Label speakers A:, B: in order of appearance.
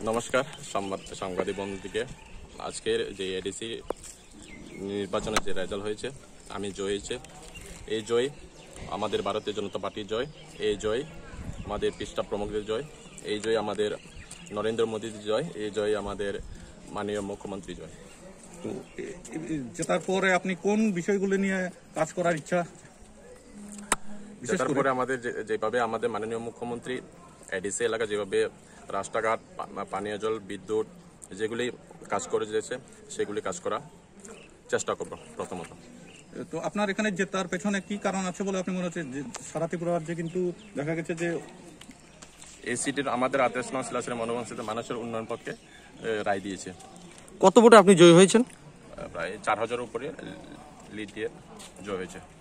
A: নমস্কার সাংবাদিক বন্ধুদিকে। আজকের যে এডিসি নির্বাচনের যে রেজাল্ট হয়েছে, আমি জয় হয়েছে। এই জয় আমাদের ভারতীয় জনতা পার্টির জয়, এই জয় আমাদের পৃষ্ঠা প্রমুখদের জয়, এই জয় আমাদের নরেন্দ্র মোদীর জয়, এই জয় আমাদের মাননীয় মুখ্যমন্ত্রী জয়।
B: তো জেতার পরে আপনি কোন বিষয়গুলো নিয়ে কাজ করার ইচ্ছা?
A: জেতার পরে আমাদের যেভাবে আমাদের মাননীয় মুখ্যমন্ত্রী এডিসি এলাকা যেভাবে রাস্তাঘাট, পানীয় জল, বিদ্যুৎ যেগুলি কাজ করে দিয়েছে সেগুলি কাজ করার চেষ্টা করব। প্রথমত
B: তো আপনার এখানে জেতার পেছনে কি কারণ আছে বলে আপনি মনে হচ্ছে? সারা ত্রিপুরা রাজ্যে কিন্তু দেখা গেছে যে
A: এই সিটির আমাদের আদেশ নওয়াজ মনোবংশিত মানুষের উন্নয়ন পক্ষে রায় দিয়েছে।
C: কত ভোটে আপনি জয়ী হয়েছেন?
A: প্রায় 4000 উপরে লিড দিয়ে জয় হয়েছে।